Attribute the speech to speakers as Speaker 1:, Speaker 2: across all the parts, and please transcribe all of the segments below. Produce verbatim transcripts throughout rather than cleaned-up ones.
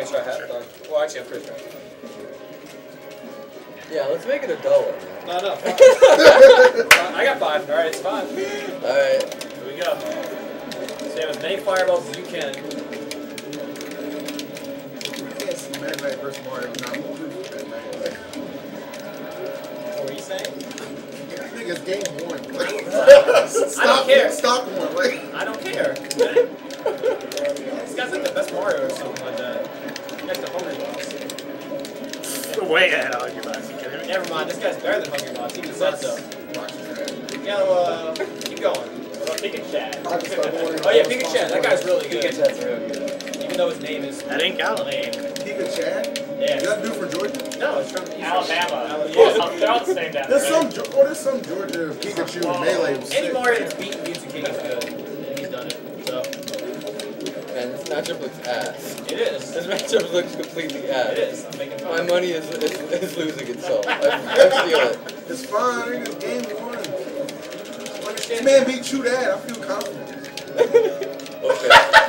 Speaker 1: make sure I have done. Well, actually, I'm pretty sure.
Speaker 2: Yeah, let's make it a dull one.
Speaker 1: No, no. Five. I got five. All right, it's five.
Speaker 2: All right.
Speaker 1: Here we go. So you have as many fireballs as you can.
Speaker 3: Mad Max versus Mario is not proof that Mad Max.
Speaker 1: What were you saying?
Speaker 3: I think it's game one.
Speaker 1: I don't care.
Speaker 3: Stop one. Like.
Speaker 1: I don't care. This guy's like the best Mario or something like that. Next to Hungry Boss.
Speaker 4: Way ahead of Hungry Boss. You kidding me?
Speaker 1: Never mind. This guy's better than Hungry Boss. Even said so. Yeah, well, uh, keep going.
Speaker 4: What about Pika Chad?
Speaker 1: Oh yeah, Pika Chad. That guy's really good.
Speaker 2: Pika Chad's real good.
Speaker 1: Even though his name is
Speaker 4: That ain't Cal.
Speaker 1: lame.
Speaker 3: Pika Chad?
Speaker 1: Yeah.
Speaker 3: Is that dude from Georgia?
Speaker 1: No, it's from he's
Speaker 4: Alabama.
Speaker 1: From,
Speaker 4: Yeah.
Speaker 1: yeah.
Speaker 4: They're all the same down
Speaker 3: There's
Speaker 4: there.
Speaker 3: some, oh, there's some Georgia Pikachu
Speaker 4: Oh.
Speaker 3: melee. was
Speaker 1: Any
Speaker 3: sick.
Speaker 1: Mario that's beaten Mewtwo King is good. And he's done it. So
Speaker 2: Man, this matchup looks ass.
Speaker 1: it is.
Speaker 2: This matchup looks completely ass.
Speaker 1: It is. I'm making fun.
Speaker 2: My money is, is, is losing itself. I, I feel it.
Speaker 3: It's fine, nigga. It's game one. This
Speaker 1: Understand?
Speaker 3: man beat you that. I feel confident.
Speaker 2: Okay.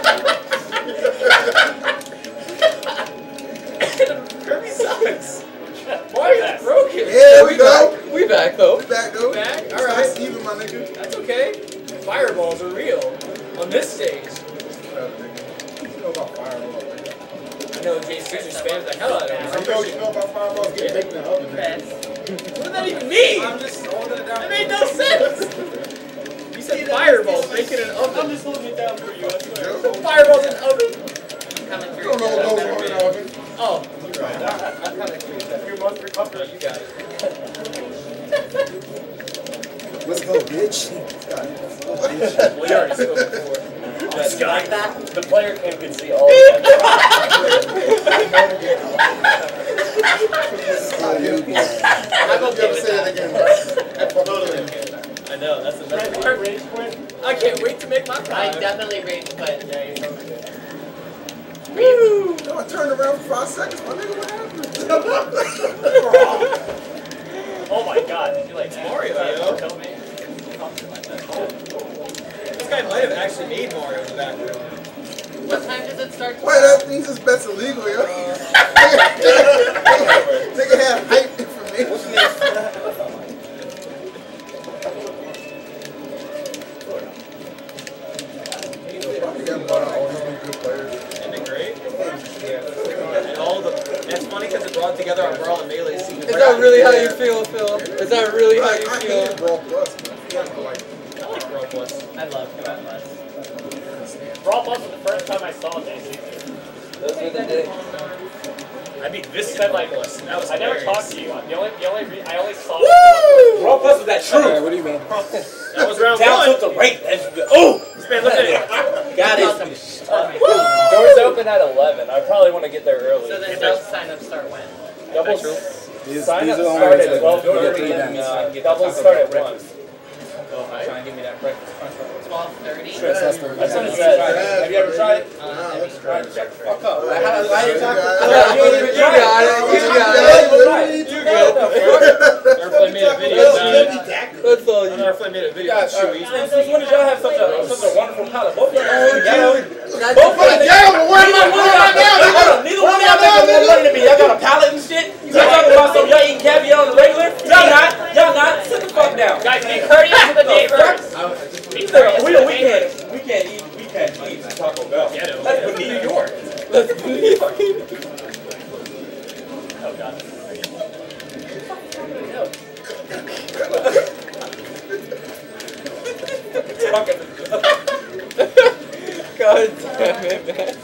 Speaker 1: Kirby sucks. Mario's broken.
Speaker 3: Yeah, we go.
Speaker 2: We back though.
Speaker 3: We back though.
Speaker 1: Back?
Speaker 3: It's
Speaker 1: All right.
Speaker 3: nice even, my nigga.
Speaker 1: That's okay. Fireballs are real on this stage.
Speaker 3: You know about fireballs.
Speaker 1: I know Jay Caesar spams the hell out of
Speaker 3: You
Speaker 1: him.
Speaker 3: know, you know about fireballs getting baked in the oven. nigga.
Speaker 1: What does that even mean?
Speaker 3: I'm just holding it down.
Speaker 1: That made no sense. You said fireballs making an
Speaker 4: I'm
Speaker 1: oven.
Speaker 4: just holding it down for you, I swear.
Speaker 1: So fireballs in an oven?
Speaker 5: Coming
Speaker 3: You
Speaker 5: through.
Speaker 3: don't know what goes on in the oven.
Speaker 1: Oh, you're right. I, I kind of agree with that.
Speaker 4: You must recover.
Speaker 1: You got it.
Speaker 3: Let's go, bitch.
Speaker 1: Well, you already spoke before.
Speaker 4: Just like that.
Speaker 6: The player cam can see all of
Speaker 3: I'm
Speaker 1: okay
Speaker 3: gonna
Speaker 1: with
Speaker 3: say
Speaker 1: that.
Speaker 3: it again. That's totally.
Speaker 1: I know, that's the best
Speaker 4: Rage
Speaker 1: part.
Speaker 4: rage quit.
Speaker 1: I can't wait to make my
Speaker 5: I
Speaker 1: five.
Speaker 5: definitely rage quit.
Speaker 1: Yeah, you're so
Speaker 3: Woo! No, I turned around for five seconds. My nigga, what happened?
Speaker 4: Oh my god, did you like that?
Speaker 1: Mario,
Speaker 4: Sorry,
Speaker 1: yo.
Speaker 4: kill me.
Speaker 1: This guy might have actually made Mario in the background.
Speaker 5: What time does it start?
Speaker 3: Wait, that means this bet's illegal, yo. Nigga had hype information.
Speaker 2: What's next?
Speaker 3: You got bought all these new good players.
Speaker 1: Isn't it great? And all the, and it's funny because it brought together our Brawl and Melee scene.
Speaker 2: Is that really how you feel, Phil? Is that really how you
Speaker 3: I
Speaker 2: feel?
Speaker 3: hated Brawl Plus, man. Yeah, I like it.
Speaker 1: I like Brawl Plus.
Speaker 5: I love Brawl Plus.
Speaker 4: Brawl Plus was the first time I saw J C.
Speaker 2: Those were the days.
Speaker 1: I mean, this
Speaker 4: He said like,
Speaker 1: Plus. That was
Speaker 4: I never
Speaker 1: hilarious.
Speaker 4: talked to you. The only, the only, re I only saw.
Speaker 6: Brawl Plus was that true.
Speaker 2: What do you mean?
Speaker 1: That was round
Speaker 6: Down
Speaker 1: one.
Speaker 6: took the rape. Oh!
Speaker 1: This man, look at it.
Speaker 6: Got it. Doors open at eleven. I probably want to get there early.
Speaker 5: So the double sign-up start when?
Speaker 6: Double
Speaker 2: These,
Speaker 6: sign up
Speaker 2: these are
Speaker 6: start
Speaker 2: only
Speaker 6: at twelve thirty and uh, doubles start at one.
Speaker 1: Trying to give me that breakfast crunch.
Speaker 5: twelve thirty?
Speaker 6: That's what it said. Have you ever tried it?
Speaker 3: Nah, let's try it.
Speaker 6: Fuck up. Why you talking?
Speaker 3: You
Speaker 6: You
Speaker 2: got it. You got it.
Speaker 6: You good?
Speaker 1: Airplay made a video about it.
Speaker 2: That's all you.
Speaker 1: Airplay made a video about Chewy.
Speaker 6: Since when did y'all have such a such a wonderful palate? Both of y'all together.
Speaker 2: That's
Speaker 6: Both of y'all
Speaker 3: Yeah, but where am I
Speaker 6: Neither one of
Speaker 3: going
Speaker 6: y'all
Speaker 3: right now?
Speaker 6: hold on, neither one of y'all making more money than me. Y'all got a palate and shit. Y'all talking about some y'all eating caviar on the regular? Y'all not. Y'all not. Sit the fuck down.
Speaker 4: Guys, be courteous to the neighbors. Be courteous
Speaker 6: We
Speaker 4: to the
Speaker 6: we
Speaker 4: neighbors.
Speaker 6: can't we can't eat we can't eat Taco Bell.
Speaker 1: Ghetto.
Speaker 6: That's beneath New York.
Speaker 2: That's beneath.
Speaker 4: Oh god.
Speaker 2: God damn it, man.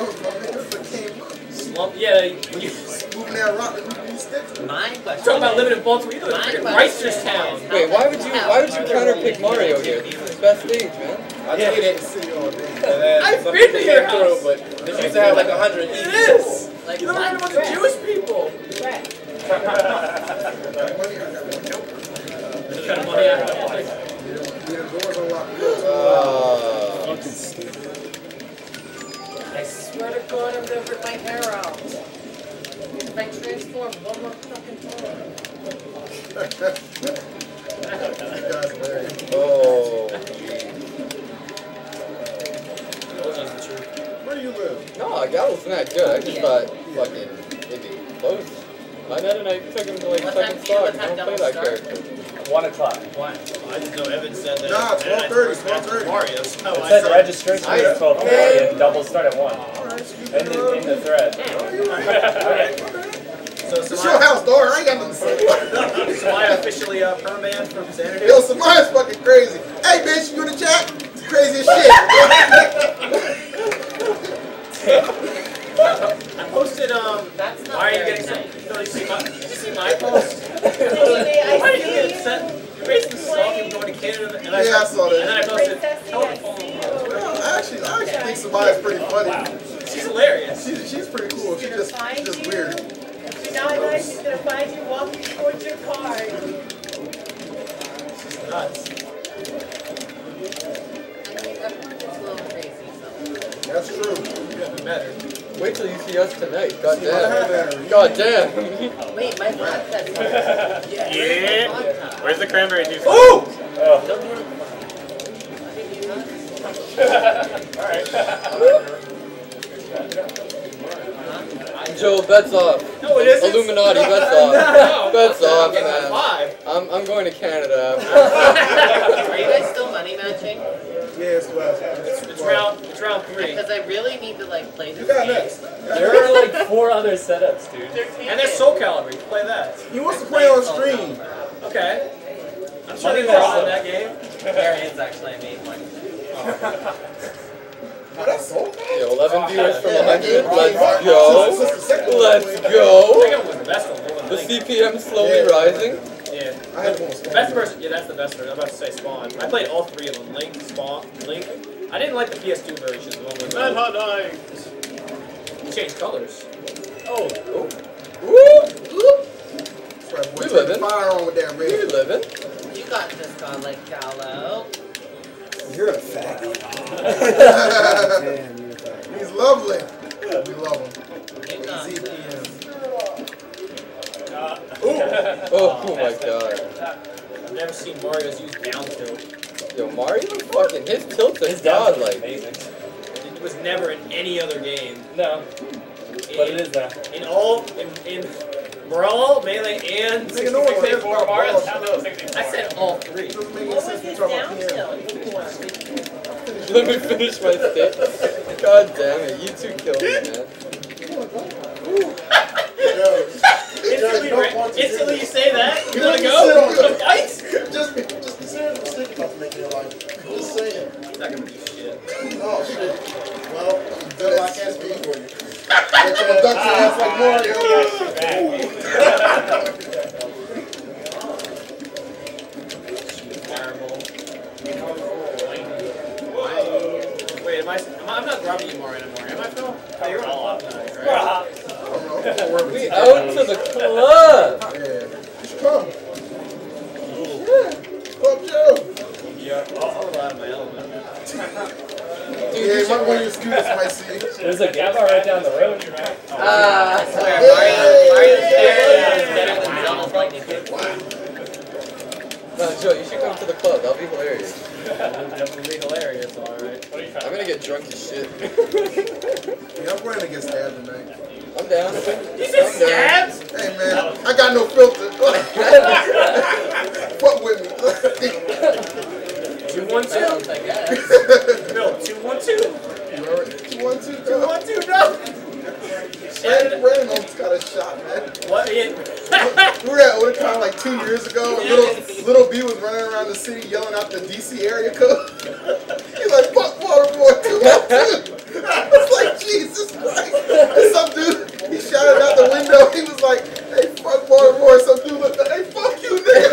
Speaker 1: Slump, yeah, you, you
Speaker 3: Moving that rock with these sticks.
Speaker 5: My question
Speaker 1: talk about
Speaker 5: is-
Speaker 1: living in Baltimore, you live in
Speaker 5: My
Speaker 1: freaking
Speaker 5: question
Speaker 1: Reisterstown.
Speaker 5: is-
Speaker 2: Wait, why would you why would you counter pick Mario here? This is his best stage, man.
Speaker 3: I did it in city all day.
Speaker 1: I've been to your house.
Speaker 6: But this used to have like a hundred.
Speaker 1: It is.
Speaker 5: Like,
Speaker 1: You don't
Speaker 5: what?
Speaker 1: know about the Jewish people.
Speaker 3: Money, I got money.
Speaker 1: What kind of money I have?
Speaker 3: Yeah, doors unlocked.
Speaker 2: Uh,
Speaker 5: I swear to God, I'm gonna rip my hair out. If I transform one more fucking time.
Speaker 3: You guys hilarious.
Speaker 2: oh.
Speaker 1: Told you it's the truth.
Speaker 3: Where do you live?
Speaker 2: No, Gavel's not good. I just thought fucking it'd be close. My net and I took him to like
Speaker 5: What
Speaker 2: second
Speaker 5: time-
Speaker 2: stock.
Speaker 5: what
Speaker 2: I
Speaker 5: time
Speaker 2: don't play
Speaker 5: double
Speaker 2: that
Speaker 5: start?
Speaker 2: character.
Speaker 7: One o'clock.
Speaker 5: One.
Speaker 1: I just know Evan said that.
Speaker 3: Nah, twelve thirty, twelve thirty.
Speaker 1: Mario. So
Speaker 7: It
Speaker 1: I
Speaker 7: said
Speaker 1: said,
Speaker 7: registration
Speaker 2: I-
Speaker 7: is twelve thirty and double start at one.
Speaker 3: Alright, excuse me.
Speaker 7: In the, in the thread.
Speaker 1: so
Speaker 3: It's your
Speaker 1: Samaya,
Speaker 3: house, dog. I ain't got nothing to say.
Speaker 1: Samaya officially uh, permanned from Xanadu.
Speaker 3: Yo, Samaya's fucking crazy. Hey, bitch, you in the chat? It's crazy as shit.
Speaker 1: I posted, um,
Speaker 5: That's not
Speaker 1: why are you
Speaker 5: very
Speaker 1: getting so,
Speaker 5: nice.
Speaker 1: no, did you see my, did you see my post? Why are you getting upset? You're basically stalking going to Canada, and I,
Speaker 3: Yeah, I saw that.
Speaker 1: and then I posted, tell her to follow me.
Speaker 3: Well, actually, I actually think Samaya's pretty funny.
Speaker 1: She's hilarious.
Speaker 3: She's, she's pretty cool. She's just, she's just weird.
Speaker 8: If you're not nice, she's gonna find you walking towards your car.
Speaker 1: She's nuts.
Speaker 5: I mean, everyone gets a little crazy, so.
Speaker 3: That's true.
Speaker 1: You haven't met her.
Speaker 2: Wait till you see us tonight. God
Speaker 3: What
Speaker 2: damn.
Speaker 3: happened?
Speaker 2: God damn.
Speaker 5: Wait, my vodka's here. Yeah.
Speaker 4: Yeah.
Speaker 5: Where's my vodka?
Speaker 4: Where's the cranberry juice?
Speaker 1: Ooh!
Speaker 7: Oh.
Speaker 5: Don't do it.
Speaker 2: Joe, bets off.
Speaker 1: No, it isn't.
Speaker 2: Illuminati, bets off.
Speaker 1: No.
Speaker 2: Bets off,
Speaker 1: I'm getting
Speaker 2: man.
Speaker 1: five.
Speaker 2: I'm, I'm going to Canada.
Speaker 5: Are you guys still money matching?
Speaker 3: Yeah, it's well.
Speaker 1: It's, it's round, it's round three.
Speaker 5: Because I really need to like play this
Speaker 3: You got
Speaker 5: game.
Speaker 3: next.
Speaker 7: There are like four other setups, dude.
Speaker 1: And there's Soul Calibur. You can play that.
Speaker 3: He wants to play on stream.
Speaker 1: Okay. I'm
Speaker 7: Money
Speaker 1: shutting
Speaker 7: match.
Speaker 1: off on that game.
Speaker 5: There is actually I made one.
Speaker 3: Oh, that's so
Speaker 2: Yo, eleven viewers from
Speaker 3: Yeah,
Speaker 2: one hundred.
Speaker 3: yeah.
Speaker 2: Let's
Speaker 3: Since-
Speaker 2: go.
Speaker 3: since the second one,
Speaker 2: Let's
Speaker 3: we-
Speaker 1: Second
Speaker 2: go.
Speaker 1: one was the best one.
Speaker 2: The
Speaker 1: Link.
Speaker 2: C P M slowly
Speaker 3: Yeah.
Speaker 2: rising.
Speaker 1: Yeah.
Speaker 3: I had one.
Speaker 1: The best version, yeah, that's the best version. I'm about to say Spawn. I played all three of them. Link, Spawn, Link. I didn't like the P S two version, the one with
Speaker 4: Man,
Speaker 1: uh,
Speaker 4: hot dog.
Speaker 1: you changed colors.
Speaker 2: Oh. Woo!
Speaker 3: That's right, boy.
Speaker 2: We
Speaker 3: Take
Speaker 2: living.
Speaker 3: the fire on with that
Speaker 2: You
Speaker 3: red.
Speaker 2: living?
Speaker 5: You got this, Garlic Gallo.
Speaker 9: You're a faggot. Damn, you're a faggot.
Speaker 3: He's lovely. We love him.
Speaker 5: You got
Speaker 3: Z P
Speaker 5: this.
Speaker 3: M.
Speaker 2: Oh, oh my god.
Speaker 1: I've never seen Mario's use down tilt.
Speaker 2: Yo, Mario fucking, his tilts
Speaker 7: His
Speaker 2: are
Speaker 7: down is
Speaker 2: godlike.
Speaker 7: amazing.
Speaker 1: It was never in any other game.
Speaker 7: No, but it is now.
Speaker 1: In all, in, in Brawl, Melee, and
Speaker 3: Nigga, no one cares
Speaker 1: sixty-four,
Speaker 3: about
Speaker 1: Mario.
Speaker 3: balls.
Speaker 4: Nintendo sixty-four.
Speaker 1: I said all three.
Speaker 3: Doesn't make any
Speaker 8: What was
Speaker 3: sense to
Speaker 8: his
Speaker 3: talk about P M.
Speaker 8: downhill?
Speaker 2: Let me finish my stick. God damn it, you two killed me, man.
Speaker 1: Instantly, ra- instantly you say that? You wanna
Speaker 3: Sit
Speaker 1: go?
Speaker 3: on
Speaker 1: You wanna
Speaker 3: it.
Speaker 1: fight?
Speaker 3: Just, just consider the mistake about to make in your life. Just saying.
Speaker 1: He's not gonna do shit.
Speaker 3: Oh shit. Well, then I can't speak for you. Let your abduction ass like Mario.
Speaker 1: Terrible. Wait, am I? Am I I'm not grabbing you more anymore, am I, Phil? Oh, you're on a club tonight, right?
Speaker 3: I don't know. Don't worry
Speaker 2: We
Speaker 3: about it.
Speaker 2: out to the club.
Speaker 3: Yeah. You should come. Yeah. Club Joe.
Speaker 1: Yeah. I'm a little out of my element.
Speaker 3: Yeah, you might want your students might see you.
Speaker 7: There's a gay bar right down the road.
Speaker 2: Ah.
Speaker 5: I swear, Mario, Mario's there is better than Zelda's Lightning Kick.
Speaker 2: No, Joe, you should come to the club. That'll be hilarious.
Speaker 1: Definitely hilarious, alright. What are you
Speaker 2: I'm gonna get drunk as shit.
Speaker 3: Yeah, I'm going to get stabbed tonight.
Speaker 2: I'm down.
Speaker 1: You said
Speaker 2: I'm down.
Speaker 1: stabs?
Speaker 3: Hey man, I got no filter. Fuck with me.
Speaker 1: Two one two.
Speaker 5: I guess.
Speaker 1: Bill, two one two.
Speaker 3: You already two one two,
Speaker 1: Two
Speaker 3: go.
Speaker 1: one two, no.
Speaker 3: Brandon, Brandon almost got a shot, man.
Speaker 1: What? Yeah.
Speaker 3: We were at Otakon like two years ago, and little, little B was running around the city yelling out the D C area code. He's like, fuck Waterboy two one two. I was like, Jesus Christ. And some dude, he shouted out the window, he was like, hey, fuck Waterboy. Some dude looked like, hey, fuck you, nigga.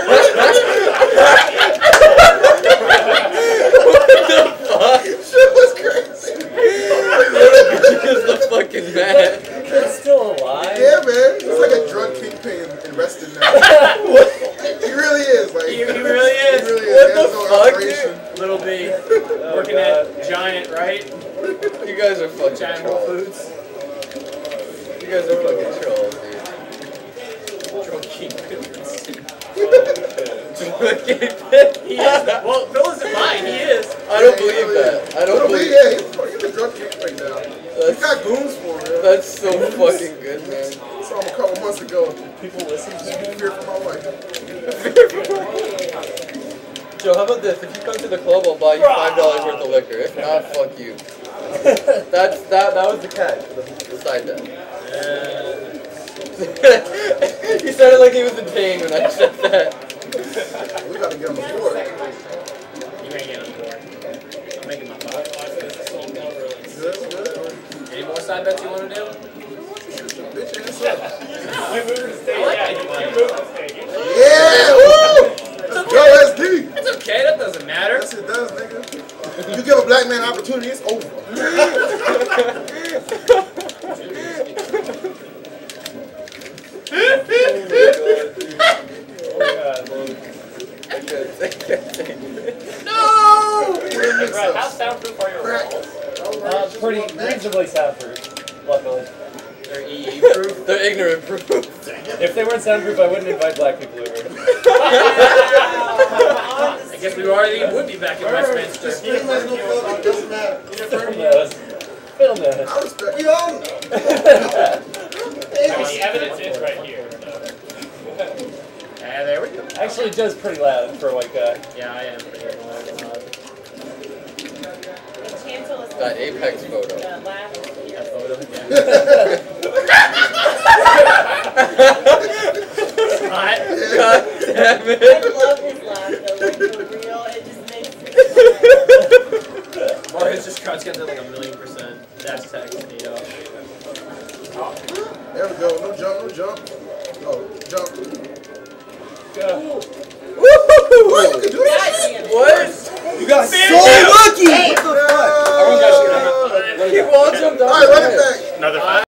Speaker 3: Shit was crazy.
Speaker 2: Because the fucking man.
Speaker 7: It's still alive.
Speaker 3: Yeah, man. He's like a drug kingpin arrested now. He really is. Like,
Speaker 1: He, he really is.
Speaker 3: He really is.
Speaker 2: What
Speaker 3: He has
Speaker 2: the
Speaker 3: no
Speaker 2: fuck,
Speaker 3: operation.
Speaker 1: Little B. Working at Giant, right?
Speaker 2: You guys are fucking
Speaker 1: Giant Whole
Speaker 2: trolls.
Speaker 1: Foods.
Speaker 2: You guys are fucking trolls, dude.
Speaker 1: Drug kingpin.
Speaker 2: Fucking-
Speaker 1: He is. Well, Phil isn't lying. He is.
Speaker 2: I don't believe that. I don't
Speaker 3: Little B,
Speaker 2: believe
Speaker 3: yeah, he's, he's a drug kingpin now. We got goons for it.
Speaker 2: That's so fucking good, man.
Speaker 3: Saw him a couple months ago.
Speaker 7: People listen to him.
Speaker 3: Fear for my life.
Speaker 2: Joe, how about this? If you come to the club, I'll buy you five dollars worth of liquor. If not, fuck you. That's that. That was the catch. The, the side bet. He sounded like he was in pain when I said that.
Speaker 3: We gotta get him a board.
Speaker 1: You ain't getting on board. I'm making my five.
Speaker 3: Good, good.
Speaker 1: Any more side bets you want to do?
Speaker 3: Bitch ass up.
Speaker 4: You move the stage. Yeah, you move the stage.
Speaker 3: Yeah, woo! Let's go, S D.
Speaker 1: It's okay, that doesn't matter.
Speaker 3: Yes, it does, nigga. You give a black man an opportunity, it's over.
Speaker 1: No!
Speaker 4: Right, how soundproof are your walls?
Speaker 7: Uh, pretty reasonably soundproof, luckily.
Speaker 1: They're E E proof.
Speaker 2: They're ignorant proof.
Speaker 7: If they weren't soundproof, I wouldn't invite black people over.
Speaker 1: I guess we already would be back in Westminster.
Speaker 3: It doesn't matter.
Speaker 7: Film knows. Film knows.
Speaker 3: I respect we all know.
Speaker 4: I mean, the evidence is right here.
Speaker 1: Yeah, there we go.
Speaker 7: Actually, Joe's pretty loud for a white guy.
Speaker 1: Yeah, I am pretty loud.
Speaker 2: That Apex photo.
Speaker 1: That photo again. Hot.
Speaker 2: God damn it.
Speaker 8: I love his laugh though, like for real. It just makes me smile.
Speaker 1: Or his just cuts get to like a million percent. That's text, you know.
Speaker 3: There we go. No jump, no jump. Oh, jump.
Speaker 7: Go.
Speaker 3: Woo! What? You can do that?
Speaker 2: What?
Speaker 9: You got so lucky! What the fuck?
Speaker 2: He wall jumped off.
Speaker 3: All right, run it back.
Speaker 4: Another five.